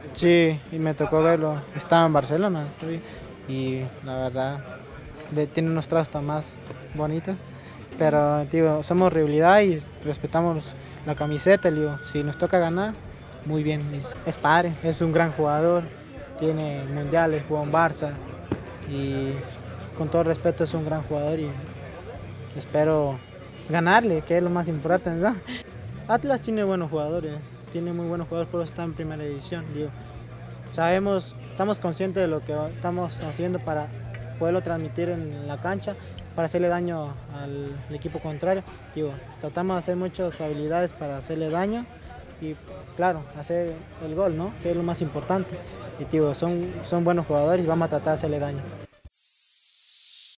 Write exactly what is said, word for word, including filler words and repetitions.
Sí, y me tocó verlo. Estaba en Barcelona sí, y la verdad le- tiene unos trastos más bonitos. Pero digo, somos rivalidad y respetamos la camiseta. Digo, si nos toca ganar, muy bien. Es, es padre, es un gran jugador, tiene mundiales, jugó en Barça y con todo respeto es un gran jugador y espero ganarle, que es lo más importante, ¿no? Atlas tiene buenos jugadores, tiene muy buenos jugadores, pero está en primera división. Digo, sabemos, estamos conscientes de lo que estamos haciendo para poderlo transmitir en la cancha, para hacerle daño al equipo contrario. Digo, tratamos de hacer muchas habilidades para hacerle daño y, claro, hacer el gol, ¿no? Que es lo más importante. Y, digo, son, son buenos jugadores y vamos a tratar de hacerle daño.